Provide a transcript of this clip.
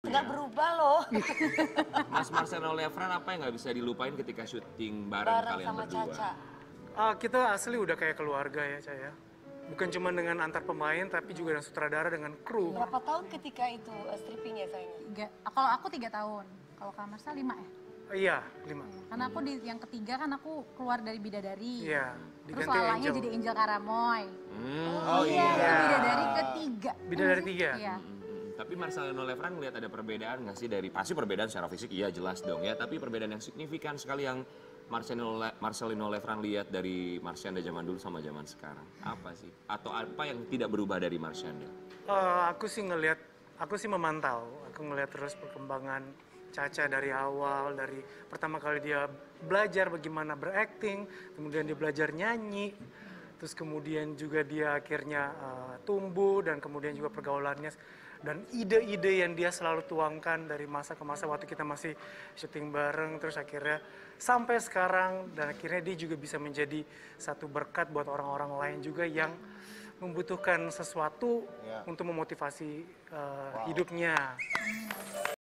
Nggak berubah loh. Mas Marcelo Lefran apa yang nggak bisa dilupain ketika syuting bareng kalian Sama berdua? Caca. Kita asli udah kayak keluarga ya, Caya. Bukan cuma dengan antar pemain, tapi juga dengan sutradara, dengan kru. Berapa tahun ketika itu stripping ya sayangnya? Kalau aku 3 tahun, kalau Kak Marcel 5 ya? Iya, 5. Karena aku di yang ketiga kan aku keluar dari Bidadari. Iya, Terus diganti lalanya Angel. jadi Angel Karamoy. Oh Iya, iya. itu Bidadari ketiga. Bidadari 3. Iya. Tapi Marcelino Lefran ngeliat ada perbedaan nggak sih dari pasti perbedaan secara fisik iya jelas dong ya, tapi perbedaan yang signifikan sekali yang Marcelino Lefran lihat dari Marsyanda zaman dulu sama zaman sekarang apa sih? Atau apa yang tidak berubah dari Marsyanda? Aku sih memantau, aku ngeliat terus perkembangan Caca dari awal, dari pertama kali dia belajar bagaimana berakting, kemudian dia belajar nyanyi, terus kemudian juga dia akhirnya tumbuh dan kemudian juga pergaulannya dan ide-ide yang dia selalu tuangkan dari masa ke masa waktu kita masih syuting bareng, terus akhirnya sampai sekarang dan akhirnya dia juga bisa menjadi satu berkat buat orang-orang lain juga yang membutuhkan sesuatu untuk memotivasi hidupnya.